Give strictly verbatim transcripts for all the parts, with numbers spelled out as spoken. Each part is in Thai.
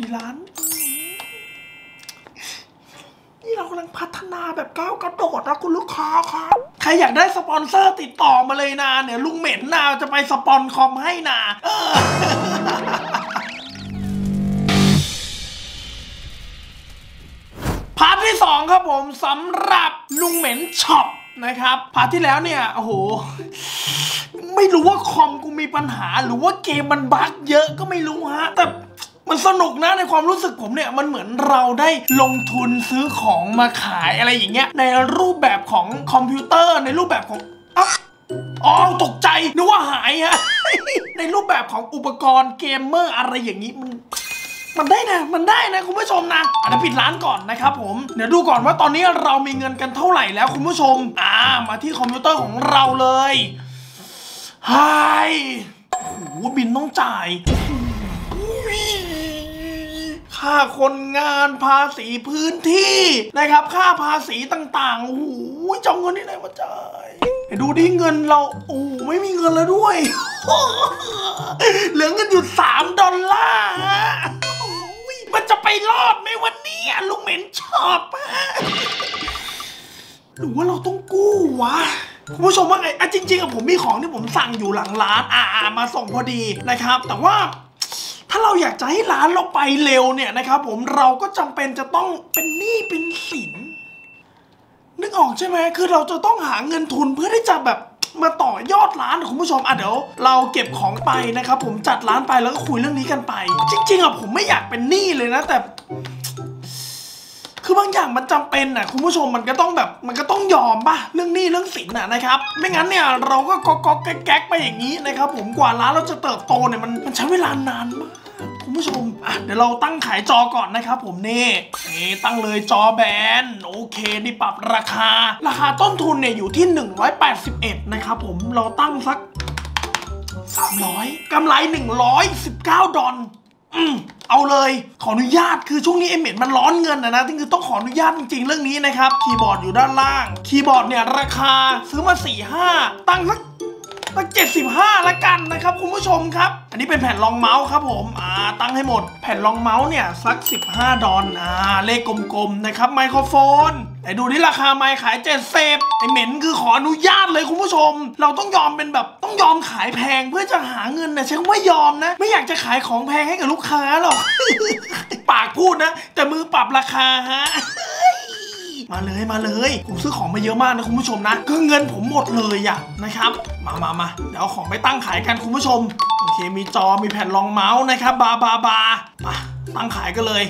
ล้านนี่เรากำลังพัฒนาแบบก้าวกระโดดนะคุณลูกค้าครับใครอยากได้สปอนเซอร์ติดต่อมาเลยนะเนี่ยลุงเหม็นนาจะไปสปอนคอมให้นาพาร์ทที่สองครับผมสำหรับลุงเหม็นช็อปนะครับพาร์ทที่แล้วเนี่ยโอ้โหไม่รู้ว่าคอมกูมีปัญหาหรือว่าเกมมันบั๊กเยอะก็ไม่รู้ฮะแต่มันสนุกนะในความรู้สึกผมเนี่ยมันเหมือนเราได้ลงทุนซื้อของมาขายอะไรอย่างเงี้ยในรูปแบบของคอมพิวเตอร์ในรูปแบบของอ๋อตกใจนึกว่าหายฮะ ในรูปแบบของอุปกรณ์เกมเมอร์อะไรอย่างนี้มันมันได้นะมันได้นะคุณผู้ชมนะอ่ะเดี๋ยวปิดร้านก่อนนะครับผมเดี๋ยวดูก่อนว่าตอนนี้เรามีเงินกันเท่าไหร่แล้วคุณผู้ชมอ่ามาที่คอมพิวเตอร์ของเราเลยไฮโอ้โหบินต้องจ่ายค่าคนงานภาษีพื้นที่นะครับค่าภาษีต่างๆโอ้โหจะเอาเงินที่ไหนมาจ่ายดูดิเงินเราโอ้ไม่มีเงินแล้วด้วยเหลือเงินอยู่สามดอลลาร์มันจะไปรอดไหมวันนี้ลุงเหม็นชอบหรือว่าเราต้องกู้วะคุณผู้ชมว่าไงอ่ะจริงๆอะผมมีของที่ผมสั่งอยู่หลังร้านอ่ามาส่งพอดีนะครับแต่ว่าถ้าเราอยากจะให้ร้านเราไปเร็วเนี่ยนะครับผมเราก็จำเป็นจะต้องเป็นหนี้เป็นสินนึกออกใช่ไหมคือเราจะต้องหาเงินทุนเพื่อที่จะแบบมาต่อยอดร้านคุณผู้ชมอ่ะเดี๋ยวเราเก็บของไปนะครับผมจัดร้านไปแล้วก็คุยเรื่องนี้กันไปจริงๆอะผมไม่อยากเป็นหนี้เลยนะแต่คือบางอย่างมันจำเป็นน่ะคุณผู้ชมมันก็ต้องแบบมันก็ต้องยอมป่ะเรื่องหนี้เรื่องสินน่ะนะครับไม่งั้นเนี่ยเราก็ก๊อกก๊อกแก๊กไปอย่างนี้นะครับผมกว่าร้านเราจะเติบโตเนี่ยมันมันใช้เวลานานมากคุณผู้ชมอ่ะเดี๋ยวเราตั้งขายจอก่อนนะครับผมนี่นี่ตั้งเลยจอแบนโอเคนี่ปรับราคาราคาต้นทุนเนี่ยอยู่ที่หนึ่งร้อยแปดสิบเอ็ดนะครับผมเราตั้งสักสามร้อยกำไรหนึ่งร้อยสิบเก้าดอลอืมเอาเลยขออนุญาตคือช่วงนี้ไอเหม็นมันร้อนเงินนะนะที่คือต้องขออนุญาตจริงๆเรื่องนี้นะครับคีย์บอร์ดอยู่ด้านล่างคีย์บอร์ดเนี่ยราคาซื้อมา สี่ห้า ตั้งสักตั้งเจ็ดสิบห้าละกันนะครับคุณผู้ชมครับอันนี้เป็นแผ่นรองเมาส์ครับผมอ่าตั้งให้หมดแผ่นรองเมาส์เนี่ยสักสิบห้าดอลอ่าเลขกลมๆนะครับไมโครโฟนแต่ดูที่ราคาไมค์ขายเจ็ดสิบไอเหม็นคือขออนุญาตเลยคุณผู้ชมเราต้องยอมเป็นแบบต้องยอมขายแพงเพื่อจะหาเงินนะใช่ว่ายอมนะไม่อยากจะขายของแพงให้กับลูกค้าหรอก ปากพูดนะแต่มือปรับราคาฮะ มาเลยมาเลยผมซื้อของมาเยอะมากนะคุณผู้ชมนะก็เงินผมหมดเลยอะนะครับมามามาเดี๋ยวเอาของไปตั้งขายกันคุณผู้ชมโอเคมีจอมีแผ่นรองเมาส์นะครับบาบาบามาตั้งขายกันเลย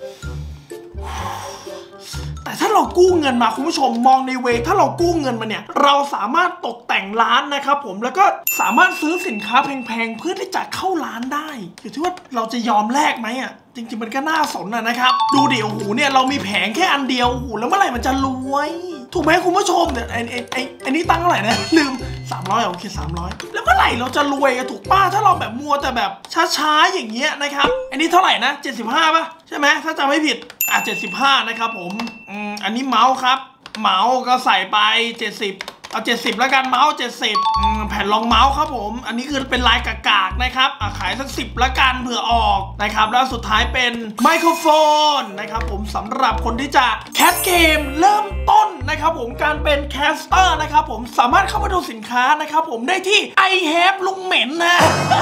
แต่ถ้าเรากู้เงินมาคุณผู้ชมมองในเวถ้าเรากู้เงินมาเนี่ยเราสามารถตกแต่งร้านนะครับผมแล้วก็สามารถซื้อสินค้าแพงๆเพื่อที่จะเข้าร้านได้อยู่ที่ว่าเราจะยอมแลกไหมอ่ะจริงๆมันก็น่าสนนะนะครับดูเดี๋ยวหูเนี่ยเรามีแผงแค่อันเดียวหูแล้วเมื่อไหร่มันจะรวยถูกไหมคุณผู้ชมเนี่ยไอ้ไอ้ไอ้ไอ้นี่ตั้งเท่าไหร่นะลืมสามร้อยโอเคสามร้อยแล้วเมื่อไหร่เราจะรวยอะถูกป้าถ้าเราแบบมัวแต่แบบช้าๆอย่างเงี้ยนะครับอันนี้เท่าไหร่นะเจ็ดสิบห้าป่ะใช่ไหมถ้าจำไม่ผิดอ่ะเจ็ดสิบห้านะครับผมอืมอันนี้เมาส์ครับเมาส์ก็ใส่ไปเจ็ดสิบเอาเจ็ดสิบแล้วกันเมาส์เจ็ดสิบอืมแผ่นรองเมาส์ครับผมอันนี้คือเป็นลายกากๆนะครับอ่ะขายสักสิบละกันเผื่อออกนะครับแล้วสุดท้ายเป็นไมโครโฟนนะครับผมสำหรับคนที่จะแคสเกมเริ่มต้นนะครับผมการเป็นแคสเตอร์นะครับผมสามารถเข้ามาดูสินค้านะครับผมได้ที่ I have ลุงเหม็นนะ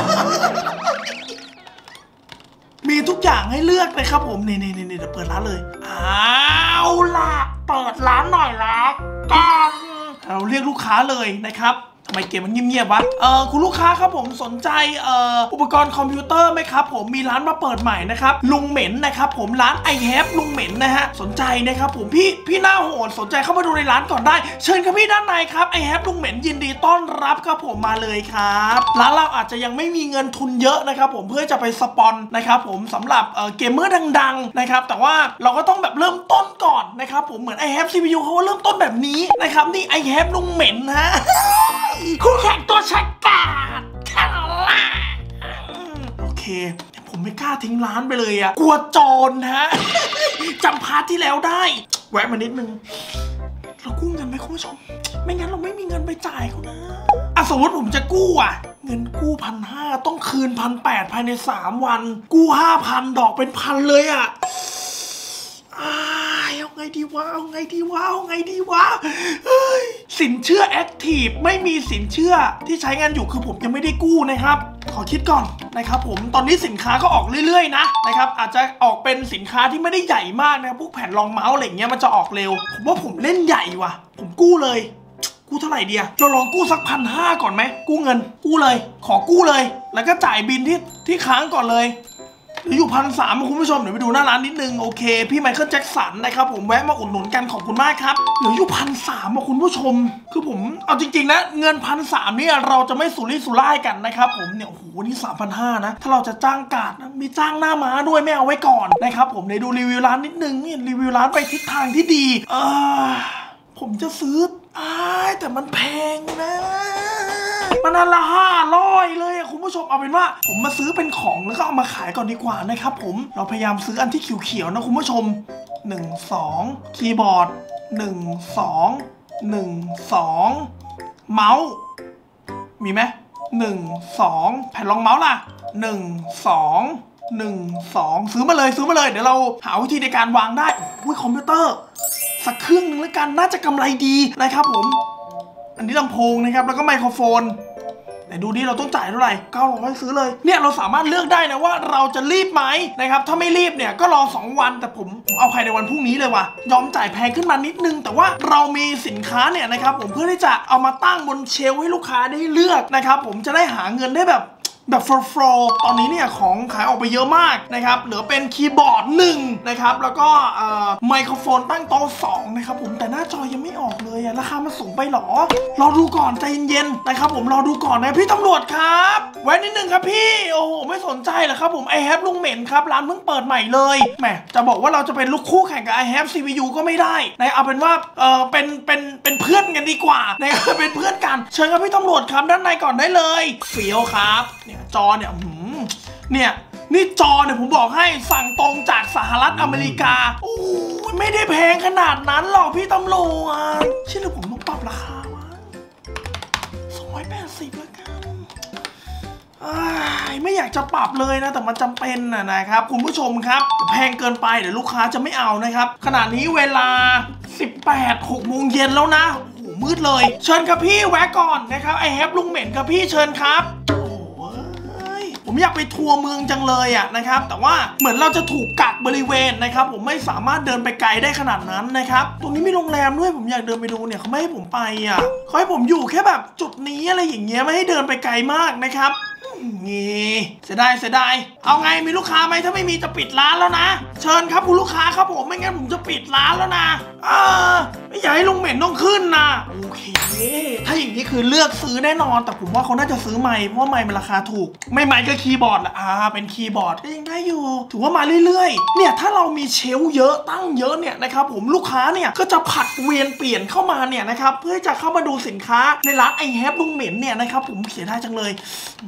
มีทุกอย่างให้เลือกเลยครับผมนี่นี่นี่เดี๋ยวเปิดร้านเลยเอาล่ะเปิดร้านหน่อยแล้วกันเราเรียกลูกค้าเลยนะครับทำไมเกมมันเงียบๆวะเออคุณลูกค้าครับผมสนใจเอ่ออุปกรณ์คอมพิวเตอร์ไหมครับผมมีร้านมาเปิดใหม่นะครับลุงเหม็นนะครับผมร้าน I have ลุงเหม็นนะฮะสนใจนะครับผมพี่พี่หน้าโหดสนใจเข้ามาดูในร้านก่อนได้เชิญครับพี่ด้านในครับ I have ลุงเหม็นยินดีต้อนรับครับผมมาเลยครับร้านเราอาจจะยังไม่มีเงินทุนเยอะนะครับผมเพื่อจะไปสปอนนะครับผมสำหรับเอ่อเกมเมอร์ดังๆนะครับแต่ว่าเราก็ต้องแบบเริ่มต้นก่อนนะครับผมเหมือน I have ซี พี ยู เขาเริ่มต้นแบบนี้นะครับนี่ I have ลุงเหม็นฮะคู่แข่งตัวชักกาดคาร่าโอเคผมไม่กล้าทิ้งร้านไปเลยอะกลัวโจรฮะ จำพาร์ทที่แล้วได้แวะมานิดนึงเรากู้เงินไหมคุณผู้ชมไม่งั้นเราไม่มีเงินไปจ่ายเขานะอ่ะสมมติผมจะกู้อะเงินเงินกู้พันห้าต้องคืนพันแปดภายในสามวันกู้ห้าพันดอกเป็นพันเลยอ่ะเอาไงดีวะเอาไงดีวะเอาไงดีวะสินเชื่อแอคทีฟไม่มีสินเชื่อที่ใช้งานอยู่คือผมยังไม่ได้กู้นะครับขอคิดก่อนนะครับผมตอนนี้สินค้าก็ออกเรื่อยๆนะนะครับอาจจะออกเป็นสินค้าที่ไม่ได้ใหญ่มากนะพวกแผ่นรองเมาส์อะไรเงี้ยมันจะออกเร็วผมว่าผมเล่นใหญ่ว่ะผมกู้เลยกู้เท่าไหร่เดียเราลองกู้สักพันห้าก่อนไหมกู้เงินกู้เลยขอกู้เลยแล้วก็จ่ายบินที่ที่ค้างก่อนเลยเหลืออยู่พันสามคุณผู้ชมเดี๋ยวไปดูหน้าร้านนิดนึงโอเคพี่ไมเคิลแจ็คสันนะครับผมแวะมาอุดหนุนกันขอบคุณมากครับเหลืออยู่พันสามคุณผู้ชมคือผมเอาจริงๆนะเงินพันสามเนี่ยเราจะไม่สุรุ่ยสุร่ายกันนะครับผมเนี่ยโอ้โหนี่สามพันห้านะถ้าเราจะจ้างกาดนะมีจ้างหน้าม้าด้วยไม่เอาไว้ก่อนนะครับผมในดูรีวิวร้านนิดนึงนี่รีวิวร้านไปทิศทางที่ดีเออผมจะซื้ออ้ายแต่มันแพงนะมันอันละห้าร้อยเลยคุณผู้ชมเอาเป็นว่าผมมาซื้อเป็นของแล้วก็เอามาขายก่อนดีกว่านะครับผมเราพยายามซื้ออันที่เขียวๆนะคุณผู้ชมหนึ่ง สองคีย์บอร์ดหนึ่ง สอง หนึ่ง สองเมาส์มีไหมหนึ่ง สองแผ่นรองเมาส์ล่ะหนึ่ง สอง หนึ่ง สองซื้อมาเลยซื้อมาเลยเดี๋ยวเราหาวิธีในการวางได้อุ้ยคอมพิวเตอร์สักเครื่องนึงแล้วกันน่าจะกำไรดีนะครับผมอันนี้ลำโพงนะครับแล้วก็ไมโครโฟนแต่ดูนี่เราต้องจ่ายเท่าไหร่เก้าร้อยซื้อเลยเนี่ยเราสามารถเลือกได้นะว่าเราจะรีบไหมนะครับถ้าไม่รีบเนี่ยก็รอสองวันแต่ผมผมเอาใครในวันพรุ่งนี้เลยว่ะยอมจ่ายแพงขึ้นมานิดนึงแต่ว่าเรามีสินค้าเนี่ยนะครับผมเพื่อที่จะเอามาตั้งบนเชลฟ์ให้ลูกค้าได้เลือกนะครับผมจะได้หาเงินได้แบบแบบโฟลว์ตอนนี้เนี่ยของขายออกไปเยอะมากนะครับเหลือเป็นคีย์บอร์ดหนึ่งนะครับแล้วก็ไมโครโฟนตั้งโต๊ะสองนะครับผมแต่หน้าจอยังไม่ออกเลยอะราคามันสูงไปหรอรอดูก่อนใจเย็นๆนะครับผมรอดูก่อนนะพี่ตำรวจครับไว้นิดนึงครับพี่โอ้โหไม่สนใจเหรอครับผมไอแฮปลุงเหม็นครับร้านเพิ่งเปิดใหม่เลยแหมจะบอกว่าเราจะเป็นลูกคู่แข่งกับไอแฮปซีพียูก็ไม่ได้นะเอาเป็นว่าเออเป็นเป็นเป็นเพื่อนกันดีกว่านะครับเป็นเพื่อนกันเชิญครับพี่ตำรวจครับด้านในก่อนได้เลยเฟี้ยวครับเนี่ยจอเนี่ยเนี่ยนี่จอเนี่ยผมบอกให้สั่งตรงจากสหรัฐอเมริกาโอ้ยไม่ได้แพงขนาดนั้นหรอกพี่ตำรวจใช่หรือผมต้องปรับราคาวะสองร้อยแปดสิบแล้วกันไม่อยากจะปรับเลยนะแต่มันจำเป็นนะนะครับคุณผู้ชมครับแพงเกินไปเดี๋ยวลูกค้าจะไม่เอานะครับขณะนี้เวลาสิบแปด หกโมงเย็นแล้วนะโอ้โหมืดเลยเชิญครับพี่แวะก่อนนะครับไอแฮปลุงเหม็นครับพี่เชิญครับผมอยากไปทัวร์เมืองจังเลยอ่ะนะครับแต่ว่าเหมือนเราจะถูกกักบริเวณนะครับผมไม่สามารถเดินไปไกลได้ขนาดนั้นนะครับตรงนี้มีโรงแรมด้วยผมอยากเดินไปดูเนี่ยเขาไม่ให้ผมไปอ่ะเขาให้ผมอยู่แค่แบบจุดนี้อะไรอย่างเงี้ยไม่ให้เดินไปไกลมากนะครับงี้เสียดายเสียดายเอาไงมีลูกค้าไหมถ้าไม่มีจะปิดร้านแล้วนะเชิญครับคุณลูกค้าครับผมไม่งั้นผมจะปิดร้านแล้วนะอ่าไม่อยากให้ลุงเหม็นต้องขึ้นนะโอเคถ้าอย่างนี้คือเลือกซื้อแน่นอนแต่ผมว่าเขาน่าจะซื้อไมค์เพราะไมค์มันราคาถูกไม่ไมค์ก็คีย์บอร์ดละอ่าเป็นคีย์บอร์ดก็ยังได้อยู่ถือว่ามาเรื่อยๆเนี่ยถ้าเรามีเชลฟ์เยอะตั้งเยอะเนี่ยนะครับผมลูกค้าเนี่ยก็จะผัดเวียนเปลี่ยนเข้ามาเนี่ยนะครับเพื่อจะเข้ามาดูสินค้าในร้านไอแฮปลุงเหม็นเนี่ยนะครับผมเสียดายจังเลย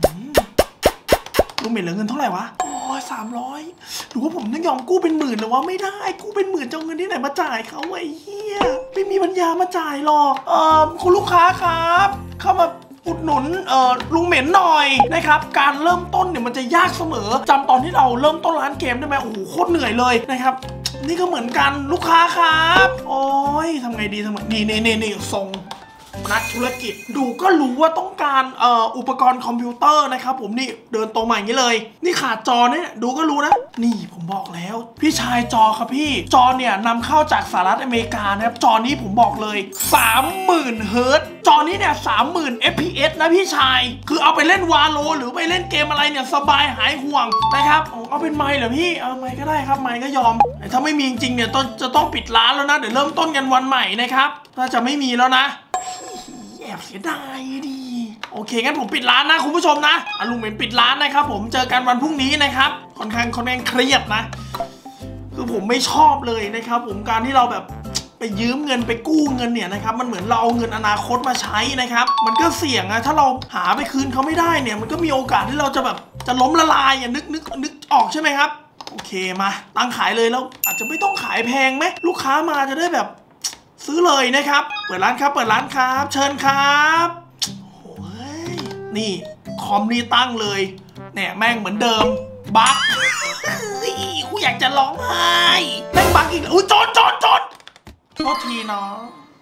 ลุงเหม็นเหลือเงินเท่าไหร่วะโอ้ยสามร้อยหรือว่าผมต้องยอมกู้เป็นหมื่นหรือว่าไม่ได้กู้เป็นหมื่นจะเอาเงินที่ไหนมาจ่ายเขาไอ้เหี้ยไม่มีปัญญามาจ่ายหรอกเออคุณลูกค้าครับเข้ามาอุดหนุนเอ่อลุงเหม็นหน่อยนะครับการเริ่มต้นเนี่ยมันจะยากเสมอจำตอนที่เราเริ่มต้นร้านเกมได้ไหมโอ้โหโคตรเหนื่อยเลยนะครับนี่ก็เหมือนกันลูกค้าครับโอ้ยทำไงดีทำไงนี่นี่นี่นี่ส่งนักธุรกิจดูก็รู้ว่าต้องการเอ่ออุปกรณ์คอมพิวเตอร์นะครับผมนี่เดินตรงมาอย่างนี้เลยนี่ขาดจอเนี่ยดูก็รู้นะนี่ผมบอกแล้วพี่ชายจอครับพี่จอเนี่ยนำเข้าจากสหรัฐอเมริกานะครับจอนี้ผมบอกเลย สามหมื่น เฮิร์ตซ์จอนี้เนี่ย สามหมื่น เอฟ พี เอส นะพี่ชายคือเอาไปเล่นวาโลหรือไปเล่นเกมอะไรเนี่ยสบายหายห่วงนะครับเอาเป็นไมค์เหรอพี่เอาไมค์ก็ได้ครับไมค์ก็ยอมถ้าไม่มีจริงๆเนี่ยต้องจะต้องปิดร้านแล้วนะเดี๋ยวเริ่มต้นกันวันใหม่นะครับน่าจะไม่มีแล้วนะแอบเสียดายดีโอเคงั้นผมปิดร้านนะคุณผู้ชมนะอาลุงเหม็นปิดร้านนะครับผมเจอกันวันพรุ่งนี้นะครับค่อนข้างค่อนข้างเครียดนะคือผมไม่ชอบเลยนะครับผมการที่เราแบบไปยืมเงินไปกู้เงินเนี่ยนะครับมันเหมือนเราเอาเงินอนาคตมาใช้นะครับมันก็เสี่ยงอะถ้าเราหาไปคืนเขาไม่ได้เนี่ยมันก็มีโอกาสที่เราจะแบบจะล้มละลายอย่านึกนึกนึกออกใช่ไหมครับโอเคมาตั้งขายเลยแล้วอาจจะไม่ต้องขายแพงไหมลูกค้ามาจะได้แบบซื้อเลยนะครับเปิดร้านครับเปิดร้านครับเชิญครับโอ้ยนี่คอมนี่ตั้งเลยเนี่ยแม่งเหมือนเดิมบั๊กกูอยากจะร้องไห้แม่งบั๊กอีกอุ้ยจนจนจนโทษทีเนาะ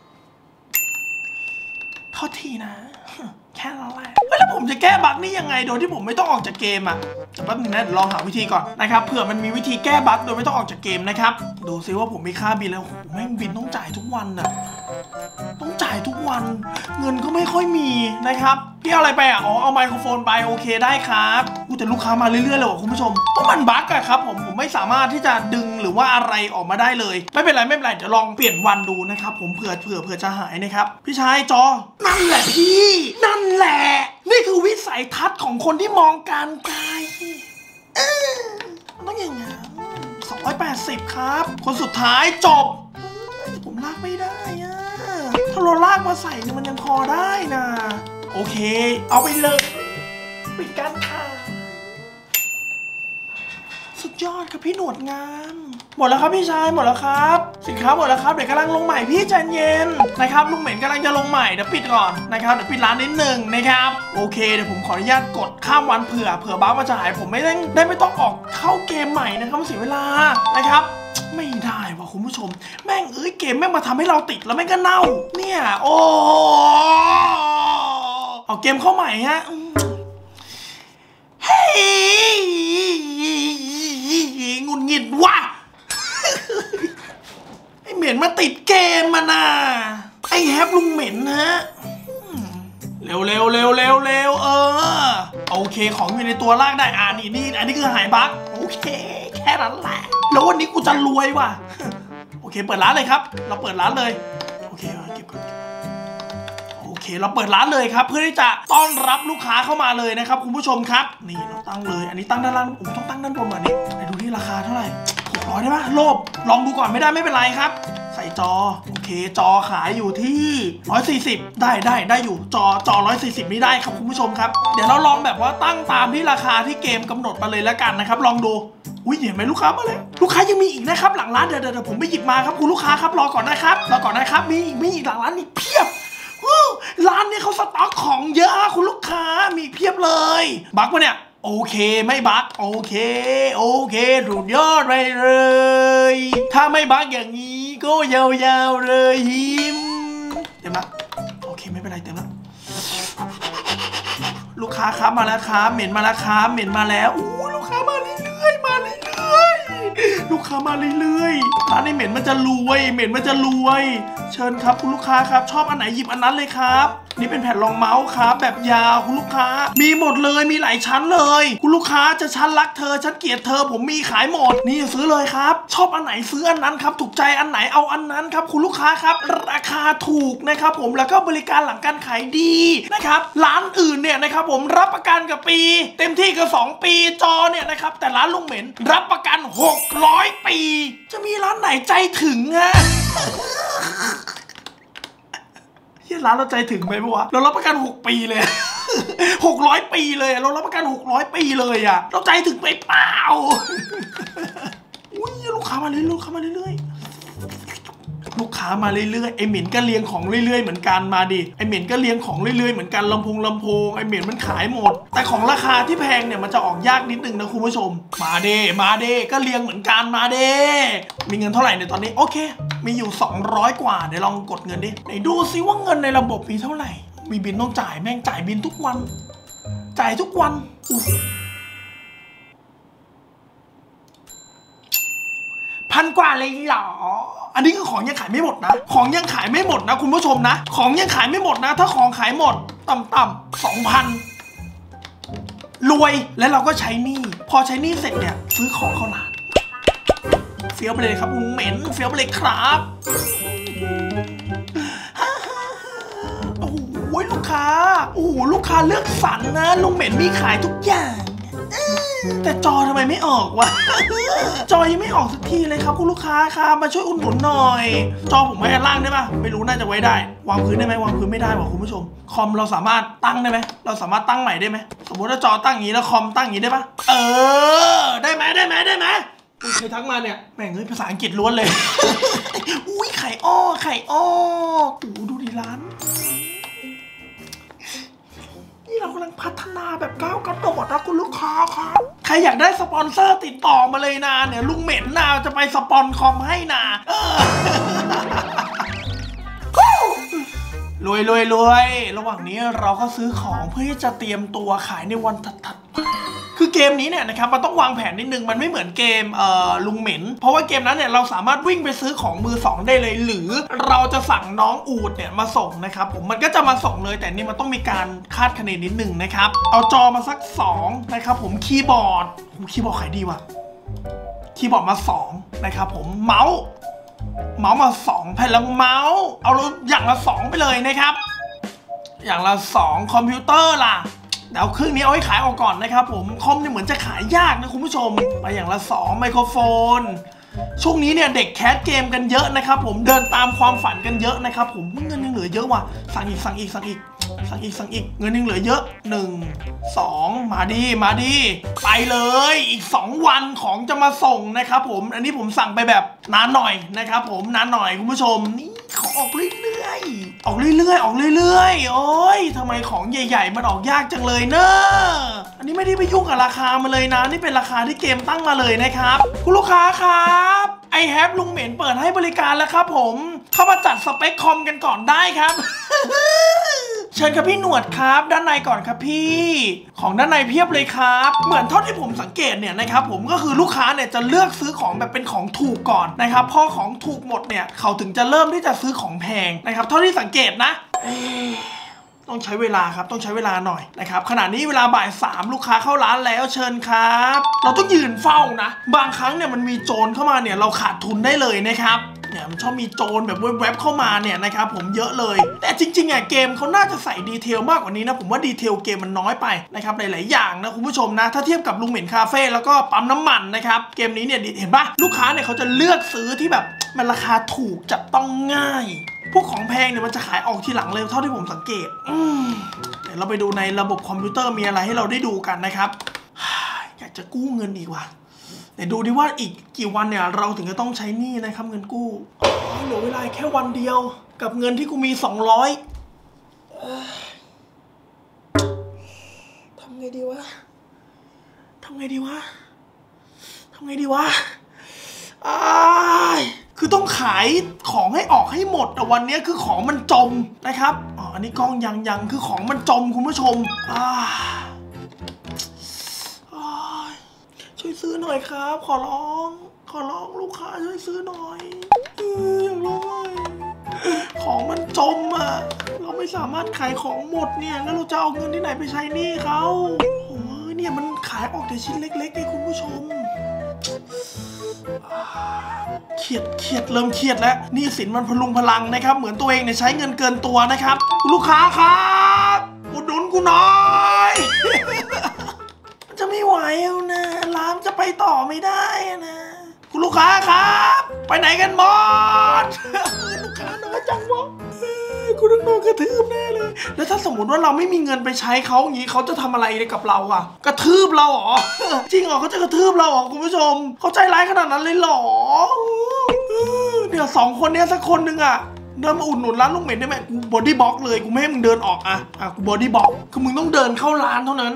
โทษทีนะแค่นั้นแหละแล้วผมจะแก้บั๊กนี่ยังไงโดยที่ผมไม่ต้องออกจากเกมอ่ะแป๊บนึงนะเดี๋ยวลองหาวิธีก่อนนะครับเผื่อมันมีวิธีแก้บั๊กโดยไม่ต้องออกจากเกมนะครับดูซิว่าผมมีค่าบินแล้วแม่งบินต้องจ่ายทุกวันอ่ะต้องจ่ายทุกวันเงินก็ไม่ค่อยมีนะครับพี่เอาอะไรไปอ่ะอ๋อเอาไมโครโฟนไปโอเคได้ครับกูแต่ลูกค้ามาเรื่อยๆเลยว่ะคุณผู้ชมเพราะมันบั๊กอะครับผมผมไม่สามารถที่จะดึงหรือว่าอะไรออกมาได้เลยไม่เป็นไรไม่เป็นไรเดี๋ยวลองเปลี่ยนวันดูนะครับผมเผื่อเผื่อเผื่อจะหายนะครับพี่ชายจอนั่นแหละพี่นั่นแหละนี่คือวิสัยทัศน์ของคนที่มองการไกลเออต้องอย่างงั้นสองร้อยแปดสิบครับคนสุดท้ายจบผมลากไม่ได้อะถ้าเราลากมาใส่เนี่ยมันยังพอได้นะโอเคเอาไปเลยเป็นการขายสุดยอดครับพี่หนวดงามหมดแล้วครับพี่ชายหมดแล้วครับสินค้าหมดแล้วครับเดี๋ยวกำลังลงใหม่พี่ใจเย็นนะครับลุงเหม็นกำลังจะลงใหม่เดี๋ยวปิดก่อนนะครับเดี๋ยวปิดร้านนิดหนึ่งนะครับโอเคเดี๋ยวผมขออนุญาตกดข้ามวันเผื่อเผื่อบ้ามาจะหายผมไม่ได้ได้ไม่ต้องออกเข้าเกมใหม่นะครับเสียเวลานะครับไม่ได้ว่ะคุณผู้ชมแม่งเอ้ยเกมแม่งมาทำให้เราติดแล้วแม่งก็เน่าเนี่ยโอ้เอาเกมเข้าใหม่ฮะเฮ้ยงุนงิดว่ะไอเหม็นมาติดเกมมาน่ะไอแฮปลุงเหม็นฮะเร็วเร็วเร็วเร็วเร็วเออโอเคของอยู่ในตัวลากได้อ่านี่นี่อันนี้คือหายบั๊กโอเคแค่นั้นแหละแล้ววันนี้กูจะรวยว่ะโอเคเปิดร้านเลยครับเราเปิดร้านเลยโอเคเก็บก่อนโอเคเราเปิดร้านเลยครับเพื่อที่จะต้อนรับลูกค้าเข้ามาเลยนะครับคุณผู้ชมครับนี่เราตั้งเลยอันนี้ตั้งด้านล่างผมต้องตั้งด้านบนแบบนี้ไปดูที่ราคาเท่าไหร่หกร้อยได้ปะโลภลองดูก่อนไม่ได้ไม่เป็นไรครับใส่จอโอเคจอขายอยู่ที่หนึ่งร้อยสี่สิบได้ได้ได้อยู่จอจอหนึ่งร้อยสี่สิบนี่ได้ครับคุณผู้ชมครับเดี๋ยวเราลองแบบว่าตั้งตามที่ราคาที่เกมกำหนดมาเลยแล้วกันนะครับลองดูอุ้ยเห็นไหมลูกค้ามาเลยลูกค้ายังมีอีกนะครับหลังร้านเดี๋ยวเดี๋ยวผมไปหยิบมาครับคุณลูกค้าครับรอก่อนนะครับรอก่อนนะครับมีอีกมีอีกหลังร้านอีกเพียบร้านนี้เขาสต็อกของเยอะคุณลูกค้ามีเพียบเลยบั๊กปะเนี่ยโอเคไม่บั๊กโอเคโอเคสุดยอดไปเลยถ้าไม่บั๊กอย่างนี้ก็ยาวๆเลยหิมเต็มละโอเคไม่เป็นไรเต็มละลูกค้าครับมาแล้วครับเหม็นมาแล้วครับเหม็นมาแล้วอู้ลูกค้ามาเรื่อยๆมาเรื่อยๆลูกค้ามาเรื่อยๆร้านนี้เหม็นมันจะรวยเหม็นมันจะรวยเชิญครับคุณลูกค้าครับชอบอันไหนหยิบอันนั้นเลยครับนี่เป็นแผ่นรองเมาส์ครับแบบยาวคุณลูกค้ามีหมดเลยมีหลายชั้นเลยคุณลูกค้าจะชั้นรักเธอชั้นเกลียดเธอผมมีขายหมดนี่ซื้อเลยครับชอบอันไหนซื้ออันนั้นครับถูกใจอันไหนเอาอันนั้นครับคุณลูกค้าครับราคาถูกนะครับผมแล้วก็บริการหลังการขายดีนะครับร้านอื่นเนี่ยนะครับผมรับประกันกับปีเต็มที่ก็สองปีจอเนี่ยนะครับแต่ร้านลุงเหม็นรับประกันหกร้อยปีจะมีร้านไหนใจถึงอะร้านเราใจถึงไหมวะเรารับประกันหกปีเลยหกร้อยปีเลยเรารับประกันหกร้อยปีเลยอ่ะเราใจถึงไปเปล่าอุ้ยลูกค้ามาเรื่อยลูกค้ามาเรื่อยลูกค้ามาเรื่อยๆไอเหม็นก็เลี้ยงของเรื่อยๆเหมือนกันมาดิไอเหม็นก็เลี้ยงของเรื่อยๆเหมือนกันลำโพงลำโพงไอเหม็นมันขายหมดแต่ของราคาที่แพงเนี่ยมันจะออกยากนิดนึงนะคุณผู้ชมมาเด้มาเด้ก็เลี้ยงเหมือนกันมาเด้มีเงินเท่าไหร่ในตอนนี้โอเคมีอยู่สองร้อยกว่าเดี๋ยวลองกดเงินดิไหนดูซิว่าเงินในระบบมีเท่าไหร่มีบินต้องจ่ายแม่งจ่ายบินทุกวันจ่ายทุกวันพันกว่าเลยเหรออันนี้คือของยังขายไม่หมดนะของยังขายไม่หมดนะคุณผู้ชมนะของยังขายไม่หมดนะถ้าของขายหมดต่ำๆสองพันรวยแล้วเราก็ใช้หนี้พอใช้หนี้เสร็จเนี่ยซื้อของเข้าร้านเฟี้ยวไปเลยครับลุงเหม็นเฟี้ยวไปเลยครับโอ้โหลูกค้าโอ้โหลูกค้าเลือกสรรนะลุงเหม็นมีขายทุกอย่างแต่จอทำไมไม่ออกวะจอยังไม่ออกสักทีเลยครับคุณลูกค้าครับมาช่วยอุดหนุนหน่อยจอผมไว้ด้านล่างได้ปะไม่รู้น่าจะไว้ได้วางพื้นได้ไหมวางพื้นไม่ได้ว่ะคุณผู้ชมคอมเราสามารถตั้งได้ไหมเราสามารถตั้งใหม่ได้ไหมสมมติว่าจอตั้งอย่างนี้แล้วคอมตั้งอย่างนี้ได้ปะเออได้ไหมได้ไหมได้ไหมใครทักมาเนี่ยแม่งเฮ้ยภาษาอังกฤษล้วนเลยอุ้ยไข่อ้อไข่อ้อโอ้ดูดีร้านเรากำลังพัฒนาแบบก้าวกระโดดนะคุณลูกค้าครับใครอยากได้สปอนเซอร์ติดต่อมาเลยนะเนี่ยลุงเหม็นนะจะไปสปอนคอมให้นะรวยรวยรวยระหว่างนี้เราก็ซื้อของเพื่อที่จะเตรียมตัวขายในวันถัดๆไปคือเกมนี้เนี่ยนะครับมันต้องวางแผนนิดนึงมันไม่เหมือนเกมเอ่อลุงเหม็นเพราะว่าเกมนั้นเนี่ยเราสามารถวิ่งไปซื้อของมือสองได้เลยหรือเราจะสั่งน้องอูดเนี่ยมาส่งนะครับผมมันก็จะมาส่งเลยแต่นี่มันต้องมีการคาดคะเนนิดนึงนะครับเอาจอมาสักสองนะครับผมคีย์บอร์ดคีย์บอร์ดขายดีว่ะคีย์บอร์ดมาสองนะครับผมเมาส์เมาส์มาสองแผ่นรองเมาส์เอาอย่างละสองไปเลยนะครับอย่างละสองคอมพิวเตอร์ล่ะเดี๋ยวเครื่องนี้เอาไว้ขายออกก่อนนะครับผมคอมเนี่ยเหมือนจะขายยากนะคุณผู้ชมไปอย่างละสองไมโครโฟนช่วงนี้เนี่ยเด็กแคสเกมกันเยอะนะครับผมเดินตามความฝันกันเยอะนะครับผมเงินยังเหลือเยอะว่ะสั่งอีกสั่งอีกสั่งอีกสั่งอีกสั่งอีกเงินยังเหลือเยอะหนึ่ง สองมาดีมาดีไปเลยอีกสองวันของจะมาส่งนะครับผมอันนี้ผมสั่งไปแบบนานหน่อยนะครับผมนานหน่อยคุณผู้ชมนี่ของออกเรื่อยๆออกเรื่อยๆออกเรื่อยๆโอ้ยทำไมของใหญ่ๆมันออกยากจังเลยเนอะอันนี้ไม่ได้ไปยุ่งกับราคามาเลยนะนี่เป็นราคาที่เกมตั้งมาเลยนะครับคุณลูกค้าครับไอแฮปลุงเหม็นเปิดให้บริการแล้วครับผมเข้ามาจัดสเปคคอมกันก่อนได้ครับ เชิญครับพี่หนวดครับด้านในก่อนครับพี่ของด้านในเพียบเลยครับเหมือนเท่าที่ผมสังเกตเนี่ยนะครับผมก็คือลูกค้าเนี่ยจะเลือกซื้อของแบบเป็นของถูกก่อนนะครับพอของถูกหมดเนี่ยเขาถึงจะเริ่มที่จะซื้อของแพงนะครับเท่าที่สังเกตนะต้องใช้เวลาครับต้องใช้เวลาหน่อยนะครับขณะนี้เวลาบ่ายสามลูกค้าเข้าร้านแล้วเชิญครับเราต้องยืนเฝ้านะบางครั้งเนี่ยมันมีโจรเข้ามาเนี่ยเราขาดทุนได้เลยนะครับเนี่ยมันชอบมีโจรแบบแวบๆเข้ามาเนี่ยนะครับผมเยอะเลยแต่จริงๆอ่ะเกมเขาน่าจะใส่ดีเทลมากกว่านี้นะผมว่าดีเทลเกมมันน้อยไปนะครับหลายๆอย่างนะคุณผู้ชมนะถ้าเทียบกับลุงเหม็นคาเฟ่แล้วก็ปั๊มน้ำมันนะครับเกมนี้เนี่ยเห็นปะลูกค้าเนี่ยเขาจะเลือกซื้อที่แบบมันราคาถูกจับต้องง่ายพวกของแพงเนี่ยมันจะขายออกทีหลังเลยเท่าที่ผมสังเกตอืมเดี๋ยวเราไปดูในระบบคอมพิวเตอร์มีอะไรให้เราได้ดูกันนะครับอยากจะกู้เงินอีกว่ะเดี๋ยวดูดิว่าอีกกี่วันเนี่ยเราถึงจะต้องใช้หนี้นะครับเงินกู้เหลือเวลาแค่วันเดียวกับเงินที่กูมีสองร้อยทำไงดีวะทำไงดีวะทำไงดีวะอ้ายคือต้องขายของให้ออกให้หมดแต่วันนี้คือของมันจมนะครับอ๋ออันนี้กล้องยังยังคือของมันจมคุณผู้ชมอ่าช่วยซื้อหน่อยครับขอร้องขอร้องลูกค้าช่วยซื้อหน่อยเอออย่างร้อยของมันจมอ่ะเราไม่สามารถขายของหมดเนี่ยแล้วเราจะเอาเงินที่ไหนไปใช้หนี้เขาโอ้ยเนี่ยมันขายออกแต่ชิ้นเล็กๆให้คุณผู้ชมเครียดเครียดเริ่มเครียดแล้วหนี้สินมันพลุงพลังนะครับเหมือนตัวเองเนี่ยใช้เงินเกินตัวนะครับลูกค้าครับอุดหนุนกูหน่อยจะไม่ไหวแล้วนะร้านจะไปต่อไม่ได้นะคุณลูกค้าครับไปไหนกันหมดลูกค้าน้อยจังวะคุณต้องโดนกระทืบแน่เลยแล้วถ้าสมมติว่าเราไม่มีเงินไปใช้เขาอย่างนี้เขาจะทำอะไรกับเราอะกระทืบเราเหรอจริงเหรอเขาจะกระทืบเราเหรอคุณผู้ชมเขาใจร้ายขนาดนั้นเลยเหรอเดี๋ยวสองคนนี้สักคนหนึ่งอะเดินมาอุดหนุนร้านลุงเหม็นได้ไหมกูบอดี้บล็อกเลยกูไม่ให้มึงเดินออกอะอ่ะกูบอดี้บล็อกคือมึงต้องเดินเข้าร้านเท่านั้น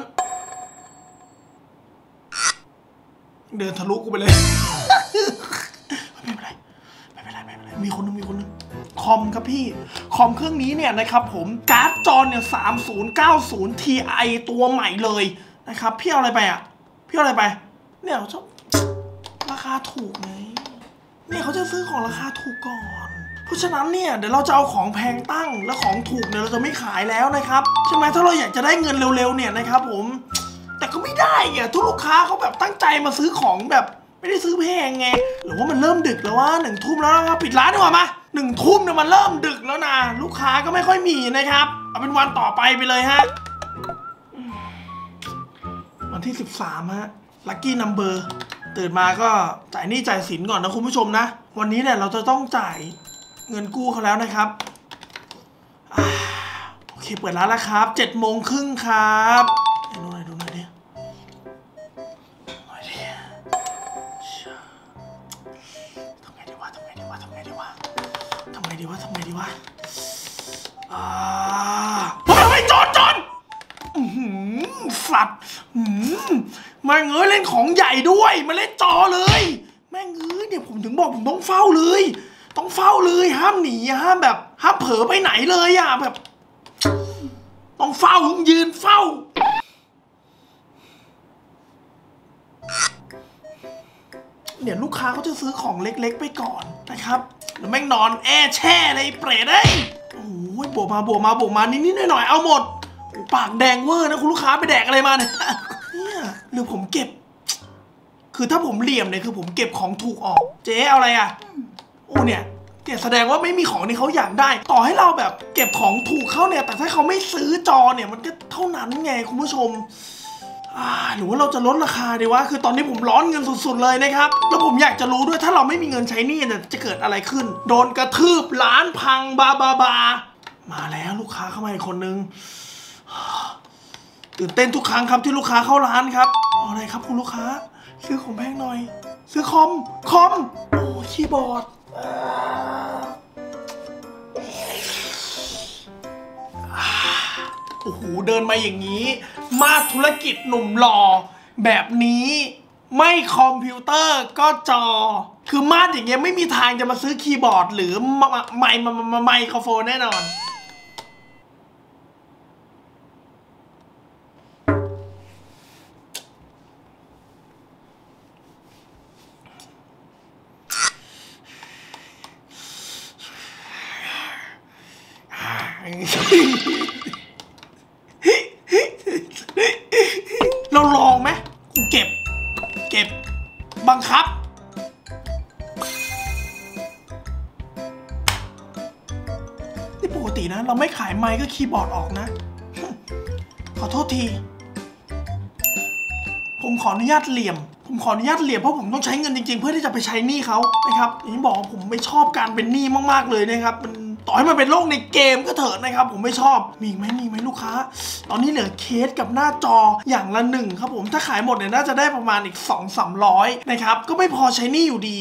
เดินทะลุกูไปเลยไม่เป็นไรไม่เป็นไรไม่เป็นไรมีคนนึงมีคนนึงคอมครับพี่คอมเครื่องนี้เนี่ยนะครับผมการ์ดจอเนี่ยสามศูนย์เก้าศูนย์ ที ไอ ตัวใหม่เลยนะครับพี่เอาอะไรไปอ่ะพี่เอาอะไรไปเนี่ยเขาชอบราคาถูกไหมเนี่ยเขาจะซื้อของราคาถูกก่อนเพราะฉะนั้นเนี่ยเดี๋ยวเราจะเอาของแพงตั้งและของถูกเนี่ยเราจะไม่ขายแล้วนะครับใช่ไหมถ้าเราอยากจะได้เงินเร็วๆเนี่ยนะครับผมแต่ก็ไม่ได้ไงทุกลูกค้าเขาแบบตั้งใจมาซื้อของแบบไม่ได้ซื้อแพงไงหรือว่ามันเริ่มดึกแล้วว่าหนึ่งทุ่มแล้วนะครับปิดร้านดีกว่ามาหนึ่งทุ่มเนี่ยมันเริ่มดึกแล้วนะลูกค้าก็ไม่ค่อยมีนะครับเอาเป็นวันต่อไปไปเลยฮะวันที่สิบสามฮะลัคกี้นัมเบอร์ตื่นมาก็จ่ายหนี้จ่ายสินก่อนนะคุณผู้ชมนะวันนี้เนี่ยเราจะต้องจ่ายเงินกู้เขาแล้วนะครับโอเคเปิดร้านแล้วครับเจ็ดโมงครึ่งครับดูหน่อยดูหน่อยดิหน่อยดิทำไงดีวะทำไงดีวะทำไงดีวะทำไงดีวะทำไงดีวะอ่าเฮ้ยจอดจอดอือหืสัตว์หืมมาเงยเล่นของใหญ่ด้วยมาเล่นจอเลยแม่งเอ้ยเนี่ยผมถึงบอกผมต้องเฝ้าเลยต้องเฝ้าเลยห้ามหนีห้ามแบบห้ามเผลอไปไหนเลยอ่ะแบบต้องเฝ้ายืนเฝ้าเดี๋ยวลูกค้าเขาจะซื้อของเล็กๆไปก่อนนะครับเดี๋ยวแม่งนอนแอแช่เลยเปรตเอ้ยโอ้ยบวกมาบวกมาบวกมานิดๆหน่อยๆเอาหมดปากแดงเวอร์นะคุณลูกค้าไปแดกอะไรมาเนี่ยเนี่ยหรือผมเก็บคือถ้าผมเหลี่ยมเนี่ยคือผมเก็บของถูกออกเจ๊เอาอะไรอ่ะโอ้เนี่ยเนี่ยแสดงว่าไม่มีของที่เขาอยากได้ต่อให้เราแบบเก็บของถูกเขาเนี่ยแต่ถ้าเขาไม่ซื้อจอเนี่ยมันก็เท่านั้นไงคุณผู้ชมหรือว่าเราจะลดราคาดีวะคือตอนนี้ผมร้อนเงินสุดๆเลยนะครับแล้วผมอยากจะรู้ด้วยถ้าเราไม่มีเงินใช้หนี้เนี่ยจะเกิดอะไรขึ้นโดนกระทืบร้านพังบาบาบามาแล้วลูกค้าเข้ามาอีกคนนึงตื่นเต้นทุกครั้งครับที่ลูกค้าเข้าร้านครับเอาอะไรครับคุณลูกค้าซื้อของแพงหน่อยซื้อคอมคอมโอ้คีย์บอร์ดโอ้โหเดินมาอย่างนี้มาธุรกิจหนุ่มหล่อแบบนี้ไม่คอมพิวเตอร์ก็จอคือมาดอย่างเงี้ยไม่มีทางจะมาซื้อคีย์บอร์ดหรือไมค์ไมโครโฟนแน่นอนเราลองไหมกูเก็บเก็บบังคับนี่ปกตินะเราไม่ขายไมค์ก็คีย์บอร์ดออกนะขอโทษทีผมขออนุญาตเหลี่ยมผมขออนุญาตเหลี่ยมเพราะผมต้องใช้เงินจริงๆเพื่อที่จะไปใช้หนี้เขานะครับอย่างที่บอกผมไม่ชอบการเป็นหนี้มากๆเลยนะครับมันต่อให้มันเป็นโลกในเกมก็เถอะนะครับผมไม่ชอบมีไหมมีไหมลูกค้าตอนนี้เหลือเคสกับหน้าจออย่างละหนึ่งครับผมถ้าขายหมดเนี่ยน่าจะได้ประมาณอีก สองถึงสามร้อย นะครับก็ไม่พอใช้หนี้อยู่ดี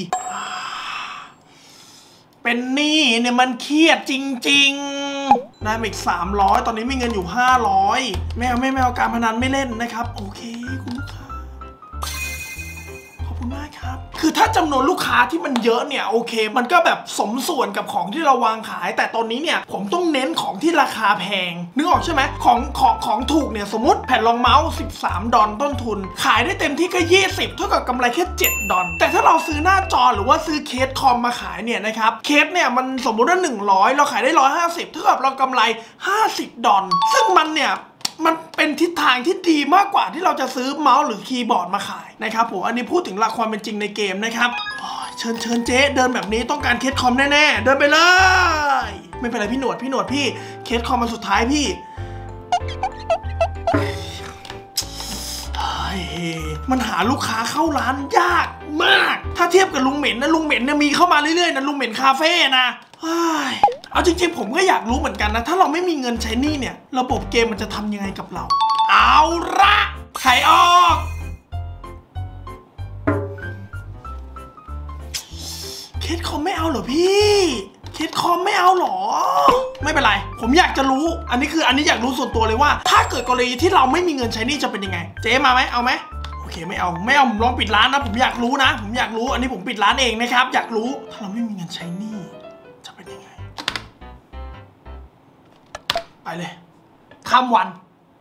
เป็นหนี้เนี่ยมันเครียดจริงๆได้มาอีกสามร้อยตอนนี้มีเงินอยู่ห้าร้อยไม่เอาไม่ไม่เอาการพนันไม่เล่นนะครับโอเคคุณลูกค้าขอบคุณมากครับคือถ้าจำนวนลูกค้าที่มันเยอะเนี่ยโอเคมันก็แบบสมส่วนกับของที่เราวางขายแต่ตอนนี้เนี่ยผมต้องเน้นของที่ราคาแพงนึกออกใช่ไหมของของของถูกเนี่ยสมมติแผ่นรองเมาส์สิบสามดอลต้นทุนขายได้เต็มที่ก็ยี่สิบเท่ากับกำไรแค่เจ็ดดอลแต่ถ้าเราซื้อหน้าจอหรือว่าซื้อเคสคอมมาขายเนี่ยนะครับเคสเนี่ยมันสมมติว่าหนึ่งร้อยเราขายได้หนึ่งร้อยห้าสิบเท่ากับเรากำไรห้าสิบดอลซึ่งมันเนี่ยมันเป็นทิศทางที่ดีมากกว่าที่เราจะซื้อเมาส์หรือคีย์บอร์ดมาขายนะครับผมอันนี้พูดถึงหลักความเป็นจริงในเกมนะครับเชิญเชิญเจ๊เดินแบบนี้ต้องการเคสคอมแน่ๆเดินไปเลยไม่เป็นไรพี่หนวดพี่หนวดพี่เคสคอมมาสุดท้ายพี่มันหาลูกค้าเข้าร้านยากมากถ้าเทียบกับลุงเหม็นนะลุงเหม็นเนี่ยมีเข้ามาเรื่อยๆนะลุงเหม็นคาเฟ่นะเอาจริงๆผมก็อยากรู้เหมือนกันนะถ้าเราไม่มีเงินใช้หนี้เนี่ยระบบเกมมันจะทำยังไงกับเราเอาละไขออกเคสคอมไม่เอาเหรอพี่เคสคอมไม่เอาเหรอไม่เป็นไรผมอยากจะรู้อันนี้คืออันนี้อยากรู้ส่วนตัวเลยว่าถ้าเกิดกรณีที่เราไม่มีเงินใช้หนี้จะเป็นยังไงเจ๊มาไหมเอาไหมโอเคไม่เอาไม่เอาผมลองปิดร้านนะผมอยากรู้นะผมอยากรู้อันนี้ผมปิดร้านเองนะครับอยากรู้ถ้าเราไม่มีเงินใช้หนี้จะเป็นยังไงไปเลยข้ามวัน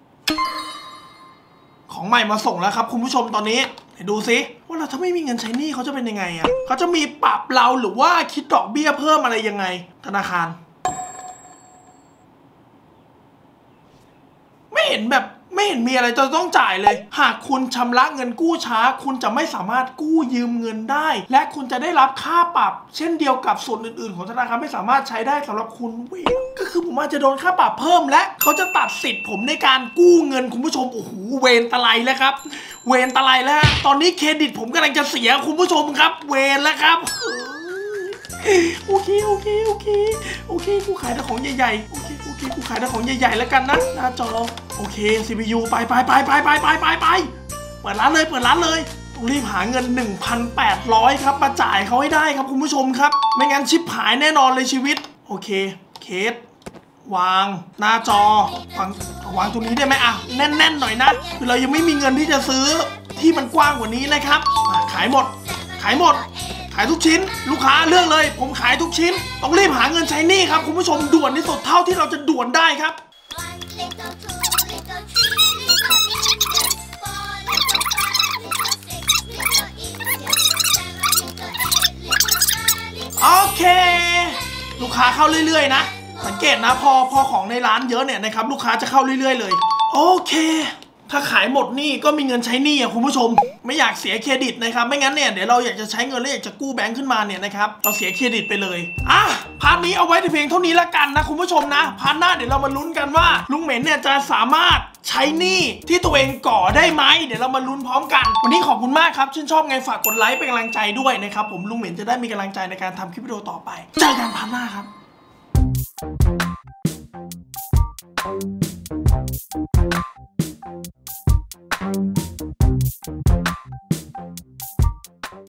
ของใหม่มาส่งแล้วครับคุณผู้ชมตอนนี้ดูซิว่าเราถ้าไม่มีเงินใช้หนี้เขาจะเป็นยังไงอ่ะเขาจะมีปรับเราหรือว่าคิดดอกเบี้ยเพิ่มอะไรยังไงธนาคารไม่เห็นแบบไม่เห็นมีอะไรจะต้องจ่ายเลยหากคุณชำระเงินกู้ช้าคุณจะไม่สามารถกู้ยืมเงินได้และคุณจะได้รับค่าปรับเช่นเดียวกับส่วนอื่นๆของธนาคารไม่สามารถใช้ได้สำหรับคุณก็คือผมอาจจะโดนค่าปรับเพิ่มและเขาจะตัดสิทธิ์ผมในการกู้เงินคุณผู้ชมโอ้โหเวรตะไลแล้วครับเวรตะไลแล้วตอนนี้เครดิตผมกำลังจะเสียคุณผู้ชมครับเวรแล้วครับโอเคโอเคโอเคโอเคกูขายแต่ของใหญ่ๆโอเคโอเคกูขายแต่ของใหญ่ๆแล้วกันนะหน้าจอโอเค ซี พี ยู ไปไปไปไปไปไปไปไปเปิดร้านเลยเปิดร้านเลยต้องรีบหาเงิน หนึ่งพันแปดร้อย ครับมาจ่ายเขาให้ได้ครับคุณผู้ชมครับไม่งั้นชิบหายแน่นอนเลยชีวิตโอเคเคสวางหน้าจอวางวางตรงนี้ได้ไหมอ่ะแน่นๆหน่อยนะคือเรายังไม่มีเงินที่จะซื้อที่มันกว้างกว่านี้นะครับขายหมดขายหมดขายทุกชิ้นลูกค้าเลือกเลยผมขายทุกชิ้นต้องรีบหาเงินใช้หนี้ครับคุณผู้ชมด่วนที่สุดเท่าที่เราจะด่วนได้ครับโอเคลูกค้าเข้าเรื่อยๆนะสังเกตนะพอพอของในร้านเยอะเนี่ยนะครับลูกค้าจะเข้าเรื่อยๆเลยโอเคถ้าขายหมดนี่ก็มีเงินใช้หนี้อ่ะคุณผู้ชมไม่อยากเสียเครดิตนะครับไม่งั้นเนี่ยเดี๋ยวเราอยากจะใช้เงินแล้วอยากจะกู้แบงค์ขึ้นมาเนี่ยนะครับเราเสียเครดิตไปเลยอ่ะพาร์ทนี้เอาไว้แต่เพียงเท่านี้ละกันนะคุณผู้ชมนะพาร์ทหน้าเดี๋ยวเรามาลุ้นกันว่าลุงเหม็นเนี่ยจะสามารถใช้หนี้ที่ตัวเองก่อได้ไหมเดี๋ยวเรามาลุ้นพร้อมกันวันนี้ขอบคุณมากครับชื่นชอบไงฝากกดไลค์เป็นกำลังใจด้วยนะครับผมลุงเหม็นจะได้มีกำลังใจในการทำคลิปวิดีโอต่อไปเจอกันพาร์ทหน้าครับ